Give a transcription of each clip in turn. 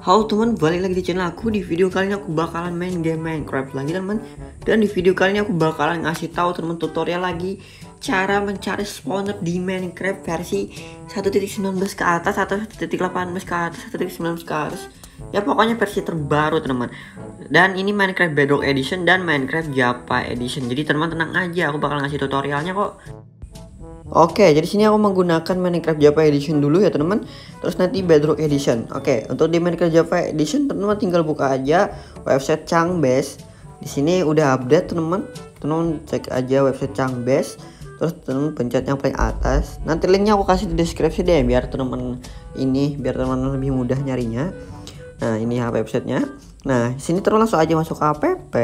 Halo teman, balik lagi di channel aku. Di video kali ini aku bakalan main game Minecraft lagi teman. Dan di video kali ini aku bakalan ngasih tahu teman tutorial lagi cara mencari spawner di Minecraft versi 1.19 ke atas atau 1.18 ke atas, 1.19 ke atas. Ya pokoknya versi terbaru teman. Dan ini Minecraft Bedrock Edition dan Minecraft Java Edition. Jadi teman tenang aja, aku bakal ngasih tutorialnya kok. Oke, jadi sini aku menggunakan Minecraft Java Edition dulu ya teman-teman. Terus nanti Bedrock Edition. Oke, untuk di Minecraft Java Edition teman-teman tinggal buka aja website Changbase. Di sini udah update teman-teman. Teman-teman cek aja website Changbase. Terus teman-teman pencet yang paling atas. Nanti linknya aku kasih di deskripsi deh biar teman-teman teman-teman lebih mudah nyarinya. Nah, ini ya websitenya. Nah, sini terus langsung aja masuk ke app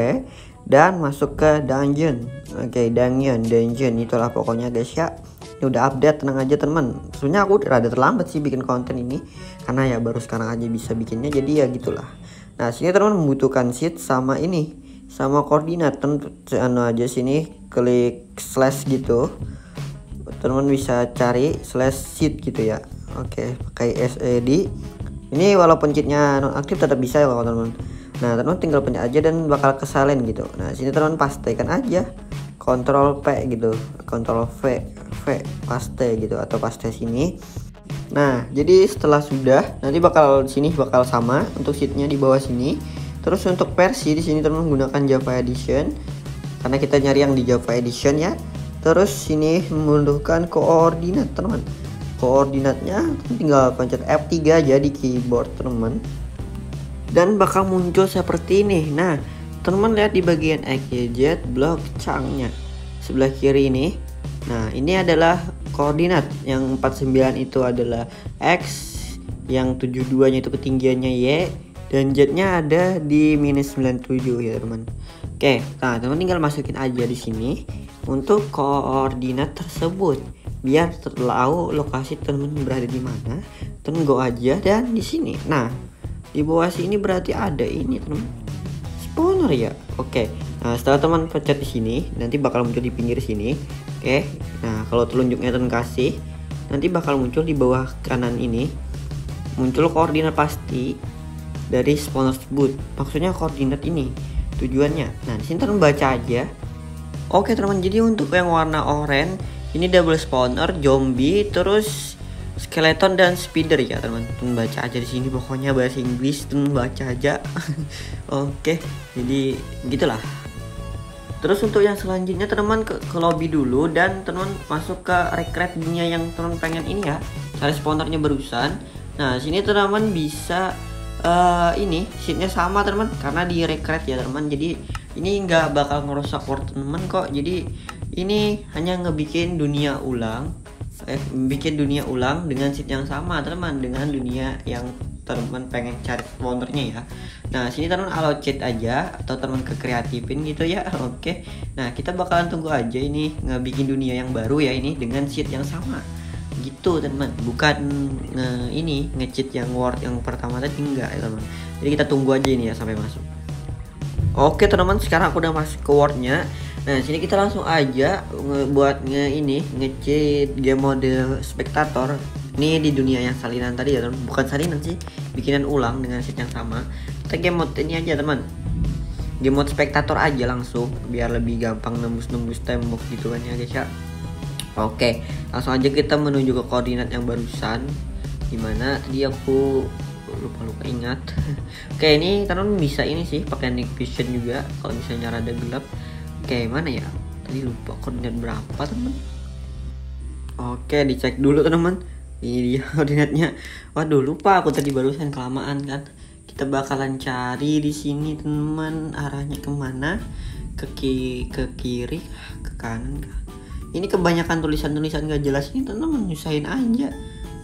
dan masuk ke dungeon. Oke, dungeon itulah pokoknya guys ya. Ini udah update, tenang aja teman. Sebenarnya aku rada terlambat sih bikin konten ini karena ya baru sekarang aja bisa bikinnya, jadi ya gitulah. Nah, sini teman membutuhkan sheet sama ini, sama koordinat. Teman aja sini klik slash gitu. Teman bisa cari slash sheet gitu ya. Oke, pakai SED. Ini walaupun cheatnya nonaktif tetap bisa ya teman-teman. Nah, teman tinggal pencet aja dan bakal kesalahin gitu. Nah, sini teman pastekan aja. Ctrl P gitu, Ctrl V paste gitu atau paste sini. Nah, jadi setelah sudah nanti bakal sini bakal sama untuk sheetnya di bawah sini. Terus untuk versi di sini teman menggunakan Java Edition karena kita nyari yang di Java Edition ya. Terus sini membutuhkan koordinat teman. Koordinatnya tinggal pencet F3 aja di keyboard teman. Dan bakal muncul seperti ini. Nah, teman lihat di bagian XYZ blok changnya sebelah kiri ini. Nah, ini adalah koordinat. Yang 49 itu adalah X, yang 72 nya itu ketinggiannya Y, dan Z nya ada di -97 ya teman. Oke, nah teman tinggal masukin aja di sini untuk koordinat tersebut biar tahu lokasi teman berada di mana. Teman go aja dan di sini. Nah, di bawah sini berarti ada ini teman, spawner ya. Oke, nah setelah teman pencet di sini nanti bakal muncul di pinggir sini. Oke, nah kalau telunjuknya teman kasih nanti bakal muncul di bawah kanan ini muncul koordinat pasti dari spawner tersebut. Maksudnya koordinat ini tujuannya. Nah di sini teman baca aja. Oke teman, jadi untuk yang warna oranye ini double spawner, zombie, terus skeleton dan spider ya teman. Teman baca aja di sini pokoknya bahasa Inggris, teman baca aja. Oke, jadi gitulah. Terus untuk yang selanjutnya teman ke lobby dulu dan teman masuk ke recreate dunia yang teman pengen ini ya, cari spawnernya barusan. Nah sini teman bisa ini sheetnya sama teman karena di recreate ya teman. Jadi ini nggak bakal ngerusak world teman kok. Jadi ini hanya ngebikin dunia ulang. Bikin dunia ulang dengan sheet yang sama teman, dengan dunia yang teman pengen cari spawnernya ya. Nah sini teman allow cheat aja atau teman ke kreatifin gitu ya. Oke, nah kita bakalan tunggu aja ini ngebikin dunia yang baru ya, ini dengan sheet yang sama gitu teman, bukan ini nge-cheat yang world yang pertama tadi, enggak ya teman. Jadi kita tunggu aja ini ya sampai masuk. Oke teman-teman, sekarang aku udah masuk ke wordnya. Nah sini kita langsung aja buat nge-cheat game mode spektator. Ini di dunia yang salinan tadi ya teman, bukan salinan sih, bikinan ulang dengan sheet yang sama. Kita game mode ini aja teman, game mode spektator aja langsung biar lebih gampang nembus tembok gitu kan ya guys ya. Oke, langsung aja kita menuju ke koordinat yang barusan, dimana tadi aku lupa ingat. Oke, ini teman bisa ini sih pakai night vision juga kalau misalnya rada gelap. Oke, mana ya? Tadi lupa koordinat berapa teman. Oke, dicek dulu teman. Ini dia koordinatnya. Waduh, lupa aku tadi barusan, kelamaan kan. Kita bakalan cari di sini teman, arahnya kemana? Ke kiri, ke kanan kah? Ini kebanyakan tulisan-tulisan gak jelas ini teman-teman, nyusahin aja.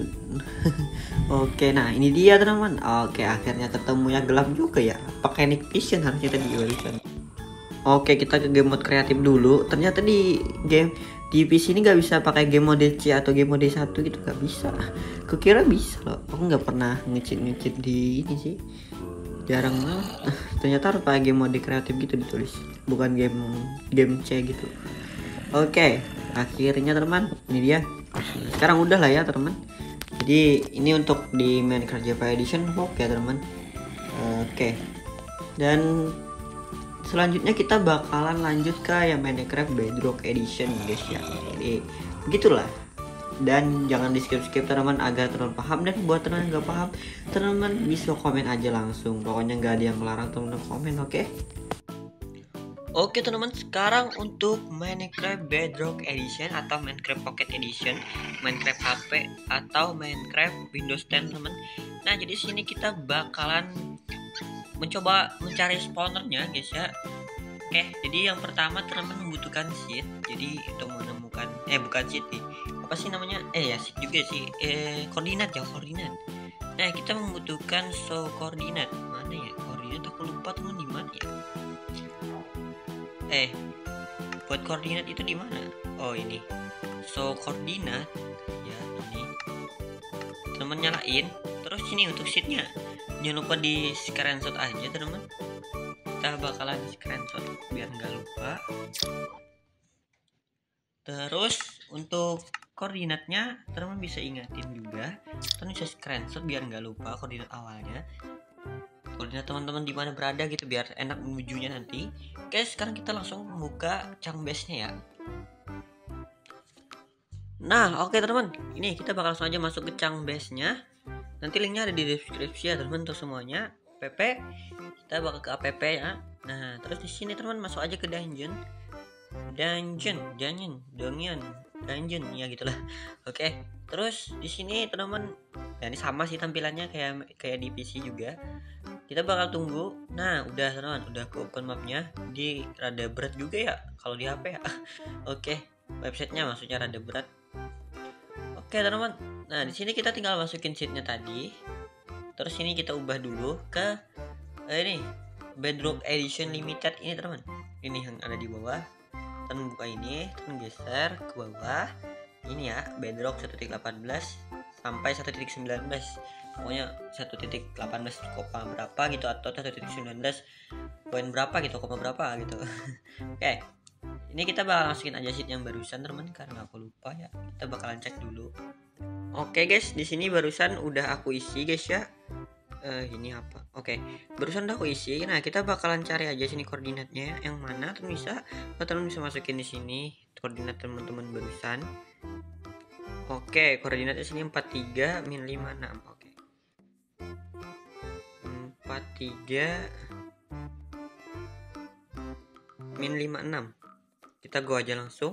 Oke, nah ini dia teman-teman. Oke, akhirnya ketemu ya, gelap juga ya. Pakai night vision harusnya tadi barusan. Oke, kita ke game mode kreatif dulu. Ternyata di game di PC ini gak bisa pakai game mode C atau game mode 1 gitu, gak bisa. Kukira bisa loh. Aku nggak pernah nge-cheat di ini sih. Jarang banget. Ternyata harus pakai game mode kreatif gitu ditulis, bukan game C gitu. Oke, akhirnya teman, ini dia. Sekarang udah lah ya teman. Jadi Jadi ini untuk di Minecraft Java Edition oke ya teman. Oke. Dan selanjutnya kita bakalan lanjut ke yang Minecraft Bedrock Edition guys ya. Jadi begitulah. Dan jangan di skip teman agar teman paham, dan buat teman yang nggak paham teman bisa komen aja langsung. Pokoknya nggak ada yang melarang teman komen, oke? Oke teman-teman, sekarang untuk Minecraft Bedrock Edition atau Minecraft Pocket Edition, Minecraft HP atau Minecraft Windows 10 teman. Nah jadi sini kita bakalan mencoba mencari spawnernya guys ya. Oke, jadi yang pertama teman-teman membutuhkan seed. Jadi untuk menemukan bukan seed nih. Apa sih namanya? Ya seed juga sih. Koordinat ya, koordinat. Nah, kita membutuhkan koordinat. Mana ya? Koordinat aku lupa teman di mana ya? Buat koordinat itu di mana? Oh, ini. Koordinat ya ini. Teman nyalain. Terus sini untuk seednya. Jangan lupa di screenshot aja, teman. Kita bakalan screenshot biar nggak lupa. Terus untuk koordinatnya teman bisa ingatin juga, teman bisa screenshot biar nggak lupa koordinat awalnya, koordinat teman-teman di mana berada gitu biar enak menujunya nanti. Oke, sekarang kita langsung buka chunk base-nya ya. Nah oke teman, ini kita bakal langsung aja masuk ke chunk base-nya. Nanti linknya ada di deskripsi ya teman untuk semuanya. App, kita bakal ke app ya. Nah terus di sini teman masuk aja ke dungeon ya gitulah. Oke, terus di sini teman-teman ya ini sama sih tampilannya kayak di PC juga. Kita bakal tunggu. Nah udah teman-teman, udah ke open mapnya. Di rada berat juga ya kalau di HP ya. Oke, websitenya maksudnya rada berat. Oke teman-teman, nah di sini kita tinggal masukin sheetnya tadi. Terus ini kita ubah dulu ke ini Bedrock Edition Limited ini teman. Ini yang ada di bawah. Teman buka ini, teman geser ke bawah. Ini ya Bedrock 1.18 sampai 1.19. Pokoknya 1.18 koma berapa gitu atau 1.19 poin berapa gitu, koma berapa gitu. Oke. Ini kita bakal masukin aja sheet yang barusan teman karena aku lupa ya. Kita bakalan cek dulu. Oke guys, di sini barusan udah aku isi guys ya. Ini apa? Oke, barusan udah aku isi. Nah, kita bakalan cari aja sini koordinatnya yang mana. Teman bisa masukin di sini koordinat teman-teman barusan. Oke, koordinatnya sini 43 min 56. Oke. 43 min 56. Kita go aja langsung.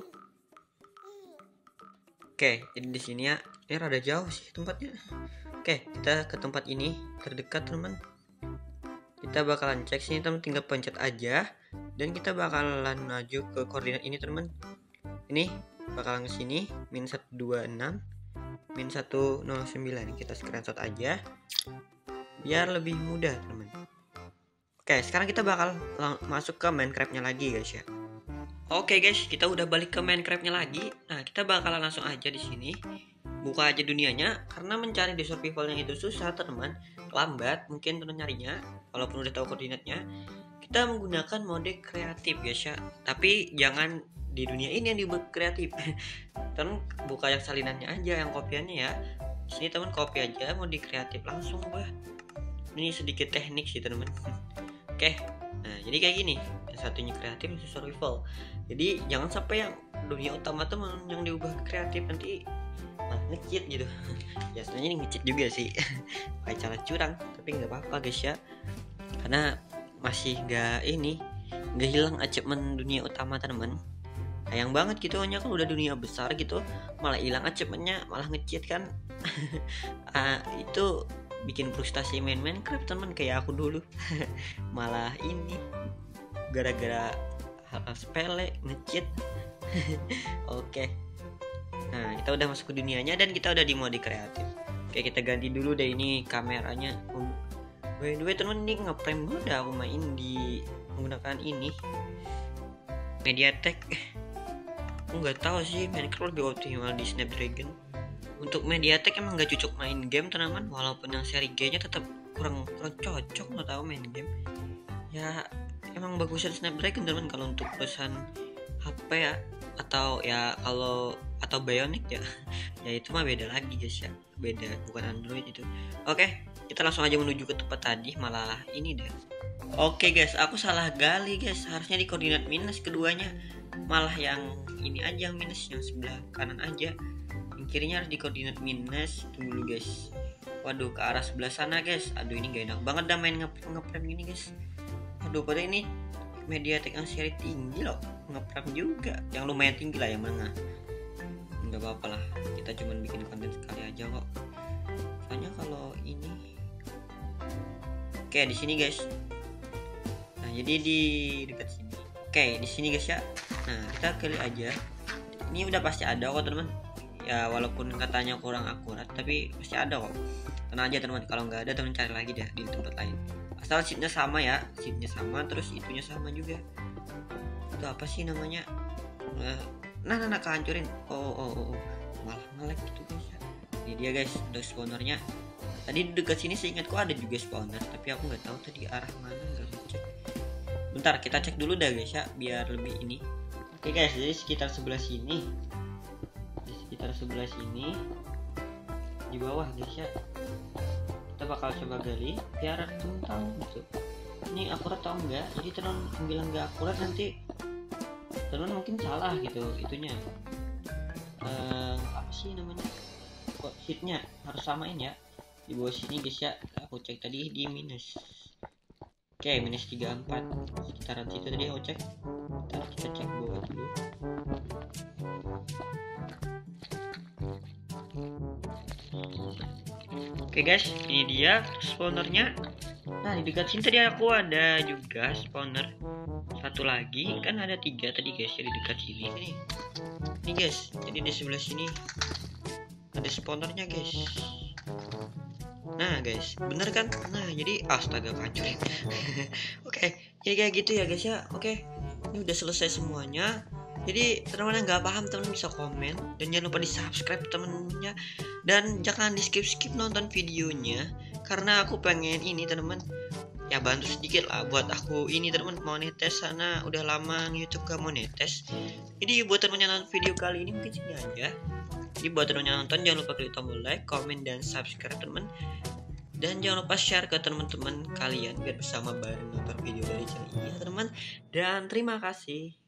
Oke, jadi di sini ya, ini rada jauh sih tempatnya. Oke, kita ke tempat ini terdekat teman. Kita bakalan cek sini teman, tinggal pencet aja dan kita bakalan maju ke koordinat ini teman. Ini bakalan ke sini min 126 min 109. Kita screenshot aja biar lebih mudah teman. Oke, sekarang kita bakal masuk ke Minecraft-nya lagi guys ya. Oke guys, kita udah balik ke Minecraft-nya lagi. Nah, kita bakalan langsung aja di sini. Buka aja dunianya karena mencari di survivalnya itu susah, teman. Lambat mungkin teman nyarinya walaupun udah tahu koordinatnya. Kita menggunakan mode kreatif guys ya. Tapi jangan di dunia ini yang dibuat kreatif. Teman buka yang salinannya aja, yang kopiannya ya. Di sini teman copy aja mode kreatif langsung, bah. Ini sedikit teknik sih, teman. Oke. Nah, jadi kayak gini. Yang satunya kreatif, yang survival. Jadi jangan sampai yang dunia utama teman yang diubah kreatif nanti nge-cheat gitu. Ya sebenarnya ini nge-cheat juga sih. Kayak cara curang, tapi nggak apa-apa guys ya. Karena masih nggak hilang achievement dunia utama teman. Sayang banget gitu, hanya kalau udah dunia besar gitu malah hilang achievementnya, malah nge-cheat kan. Itu bikin frustasi main Minecraft teman kayak aku dulu. Malah ini gara-gara hal sepele nge-cheat. Oke. Nah, kita udah masuk ke dunianya dan kita udah di mode kreatif. Oke, kita ganti dulu deh ini kameranya. By the way teman, ini nge-frame gue udah aku main di menggunakan ini MediaTek. Aku nggak tahu sih Minecraft lebih optimal di Snapdragon. Untuk MediaTek emang nggak cocok main game teman-teman, walaupun yang seri G-nya tetap kurang cocok nggak tahu main game. Ya emang bagusnya Snapdragon teman kalau untuk perusahaan HP ya, atau ya kalau atau Bionic ya. Ya itu mah beda lagi guys ya, beda, bukan Android itu. Oke, kita langsung aja menuju ke tempat tadi, malah ini deh. Oke guys, aku salah gali guys, harusnya di koordinat minus keduanya, malah yang ini aja yang minus, yang sebelah kanan aja. Yang kirinya harus di koordinat minus. Tunggu dulu guys. Waduh, ke arah sebelah sana guys. Aduh, ini gak enak banget dah main ngeprem gini guys. Aduh, pada ini MediaTek yang seri tinggi loh, ngeprem juga, yang lumayan tinggi lah, yang menengah. Nggak apa-apa lah, kita cuman bikin konten sekali aja kok. Soalnya kalau ini, oke di sini guys. Nah jadi di dekat sini. Oke di sini guys ya. Nah kita klik aja. Ini udah pasti ada kok teman. Ya walaupun katanya kurang akurat, tapi pasti ada kok. Tenang aja teman. Kalau nggak ada teman cari lagi deh di tempat lain. Asal sheetnya sama ya, sheetnya sama, terus itunya sama juga. Itu apa sih namanya? Nah kehancurin. Oh malah nge-lag gitu guys ya. Ini dia guys, udah spawnernya. Tadi di dekat sini seingatku ada juga spawner, tapi aku nggak tahu tadi arah mana, nggak cek. Bentar kita cek dulu dah guys ya, biar lebih ini. Oke guys, jadi sekitar sebelah sini, di bawah guys ya. Kita bakal coba gali biar temen tahu gitu, ini akurat atau enggak. Jadi teman bilang nggak akurat, nanti teman mungkin salah gitu itunya. Apa sih namanya, kok sheetnya harus samain ya. Di bawah sini guys ya, aku cek tadi di minus. Oke, minus 34 sekitaran situ tadi aku cek. Ntar kita cek bawah dulu. Oke guys, ini dia spawnernya. Nah di dekat sini tadi aku ada juga spawner satu lagi, kan ada 3 tadi guys ya di dekat sini nih. Ini guys, jadi di sebelah sini ada spawnernya guys. Nah guys, bener kan? Nah jadi astaga hancurin. Oke, jadi kayak gitu ya guys ya. Oke, ini udah selesai semuanya. Jadi teman-teman yang nggak paham, teman bisa komen, dan jangan lupa di subscribe temennya, dan jangan di skip nonton videonya, karena aku pengen ini teman-teman ya, bantu sedikit lah buat aku ini teman monetes sana. Udah lama YouTube gak monetes. Jadi buat teman yang nonton video kali ini mungkin sini aja. Jadi buat teman yang nonton jangan lupa klik tombol like, komen, dan subscribe teman. Dan jangan lupa share ke teman-teman kalian biar bersama bareng nonton video dari channel ini ya teman. Dan terima kasih.